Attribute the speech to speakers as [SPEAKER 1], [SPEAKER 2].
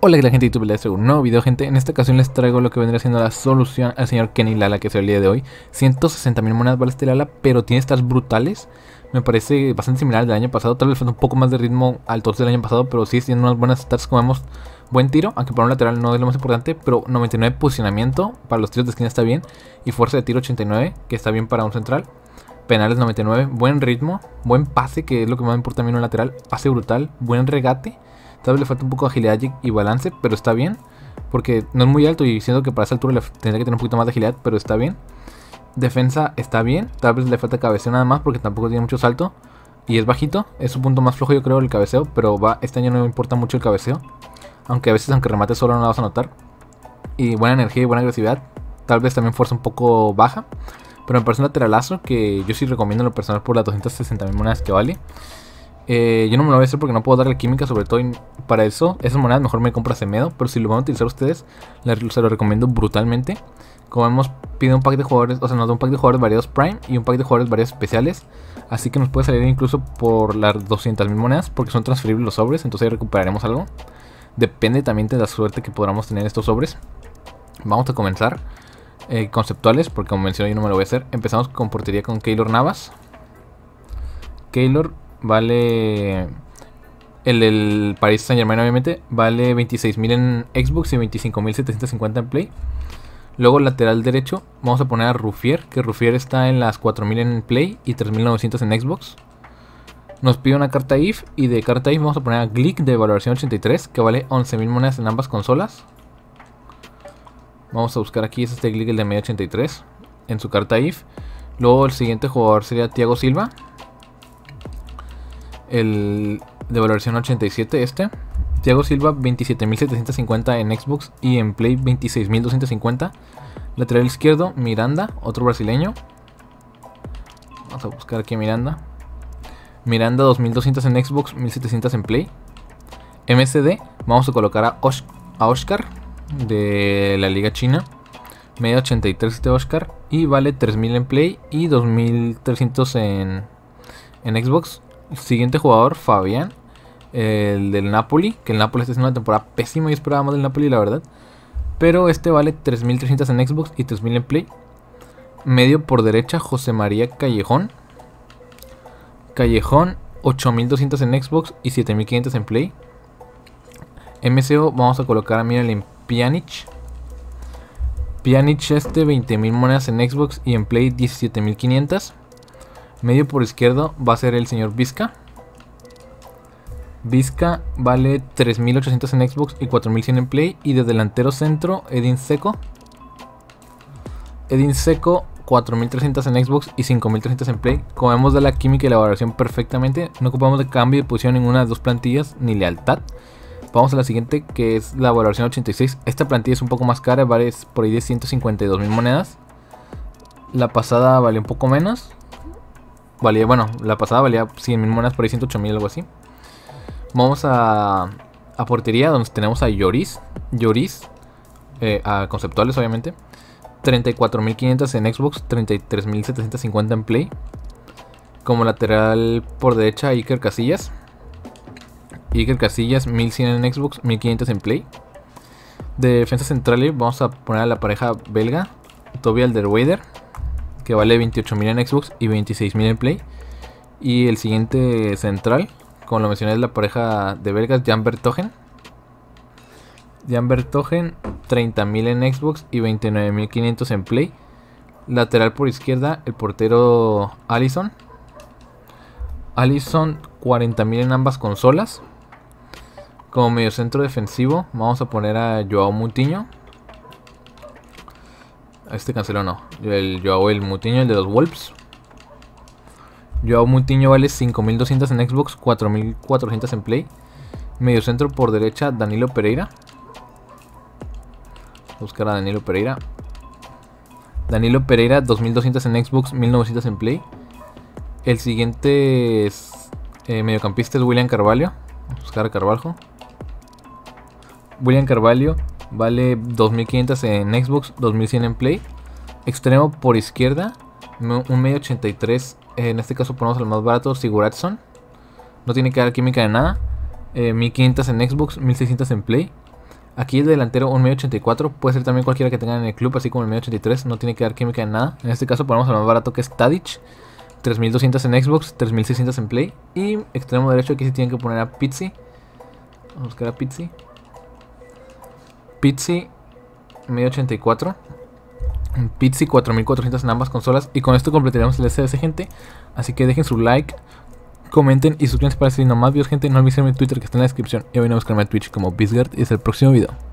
[SPEAKER 1] Hola, que la gente de YouTube, les traigo un nuevo video, gente. En esta ocasión les traigo lo que vendría siendo la solución al señor Kenny Lala, que es el día de hoy. 160.000 monedas vale este Lala, pero tiene stats brutales. Me parece bastante similar al del año pasado. Tal vez falta un poco más de ritmo al todos del año pasado, pero sí tiene unas buenas stats. Como vemos, buen tiro, aunque para un lateral no es lo más importante, pero 99 posicionamiento, para los tiros de esquina está bien. Y fuerza de tiro 89, que está bien para un central. Penales 99, buen ritmo, buen pase, que es lo que más me importa a mí en un lateral. Pase brutal, buen regate. Tal vez le falta un poco de agilidad y balance, pero está bien. Porque no es muy alto y siento que para esa altura tendría que tener un poquito más de agilidad, pero está bien. Defensa está bien, tal vez le falta cabeceo nada más porque tampoco tiene mucho salto. Y es bajito, es su punto más flojo yo creo el cabeceo, pero este año no me importa mucho el cabeceo. Aunque a veces aunque remate solo no lo vas a notar. Y buena energía y buena agresividad, tal vez también fuerza un poco baja. Pero me parece un lateralazo que yo sí recomiendo en lo personal por las 260.000 monedas que vale. Yo no me lo voy a hacer porque no puedo darle química, sobre todo para eso. Esas monedas mejor me compro Semedo, pero si lo van a utilizar ustedes, se lo recomiendo brutalmente. Como vemos, pide un pack de jugadores, o sea, nos da un pack de jugadores variados Prime y un pack de jugadores variados especiales. Así que nos puede salir incluso por las 200.000 monedas, porque son transferibles los sobres, entonces ahí recuperaremos algo. Depende también de la suerte que podamos tener estos sobres. Vamos a comenzar conceptuales, porque como mencioné yo no me lo voy a hacer. Empezamos con portería con Keylor Navas. Keylor vale, el Paris Saint Germain obviamente, vale 26.000 en Xbox y 25.750 en Play. Luego lateral derecho vamos a poner a Ruffier, que Ruffier está en las 4.000 en Play y 3.900 en Xbox. Nos pide una carta IF y de carta IF vamos a poner a Glick de valoración 83, que vale 11.000 monedas en ambas consolas. Vamos a buscar aquí, es este Glick, el de medio 83, en su carta IF. Luego el siguiente jugador sería Thiago Silva, el de valoración 87 Thiago Silva 27.750 en Xbox y en Play 26.250. Lateral izquierdo Miranda, otro brasileño. Vamos a buscar aquí a Miranda. Miranda 2.200 en Xbox, 1.700 en Play. MSD, vamos a colocar a Oscar de la Liga China. Media 83 este Oscar y vale 3.000 en Play y 2.300 en Xbox. Siguiente jugador, Fabián, el del Napoli, que el Napoli está haciendo una temporada pésima y esperaba más del Napoli, la verdad. Pero este vale 3.300 en Xbox y 3.000 en Play. Medio por derecha, José María Callejón. Callejón, 8.200 en Xbox y 7.500 en Play. MCO, vamos a colocar a Miralem Pjanic. Pjanic 20.000 monedas en Xbox y en Play 17.500. Medio por izquierdo va a ser el señor Vizca. Vizca vale 3.800 en Xbox y 4.100 en Play. Y de delantero centro, Edin Dzeko. Edin Dzeko 4.300 en Xbox y 5.300 en Play. Como vemos, da la química y la valoración perfectamente. No ocupamos de cambio de posición en ninguna de las dos plantillas, ni lealtad. Vamos a la siguiente, que es la valoración 86. Esta plantilla es un poco más cara, vale por ahí de 152.000 monedas. La pasada vale un poco menos. Bueno, la pasada valía 100.000 monedas, por ahí 108.000, algo así. Vamos a portería, donde tenemos a Lloris. A conceptuales, obviamente. 34.500 en Xbox, 33.750 en Play. Como lateral por derecha, Iker Casillas. 1.100 en Xbox, 1.500 en Play. De defensa central vamos a poner a la pareja belga, Toby Alderweireld, que vale 28.000 en Xbox y 26.000 en Play. Y el siguiente central, como lo mencioné, es la pareja de belgas, Jan Vertonghen. 30.000 en Xbox y 29.500 en Play. Lateral por izquierda, el portero Alisson. 40.000 en ambas consolas. Como mediocentro defensivo vamos a poner a Joao Moutinho. Este canceló no. El Moutinho, el de los Wolves. Joao Moutinho vale 5.200 en Xbox, 4.400 en Play. Mediocentro por derecha, Danilo Pereira. Buscar a Danilo Pereira. 2.200 en Xbox, 1.900 en Play. El siguiente mediocampista es William Carvalho. Buscar a Carvalho. William Carvalho vale 2.500 en Xbox, 2.100 en Play. Extremo por izquierda, un medio 83. En este caso ponemos al más barato, Sigurdsson. No tiene que dar química de nada. 1.500 en Xbox, 1.600 en Play. Aquí el delantero un medio 84, puede ser también cualquiera que tengan en el club, así como el medio 83, no tiene que dar química en nada. En este caso ponemos al más barato, que es Tadic, 3200 en Xbox, 3600 en Play. Y extremo derecho aquí sí tienen que poner a Pizzi. Vamos a buscar a Pizzi. Pizzi, medio 84. Pizzi 4400 en ambas consolas. Y con esto completaríamos el SDS, gente. Así que dejen su like, comenten y suscríbanse para seguir más videos, gente. No olviden mi Twitter que está en la descripción. Y vayan a buscarme a Twitch como Bizgard. Y hasta el próximo video.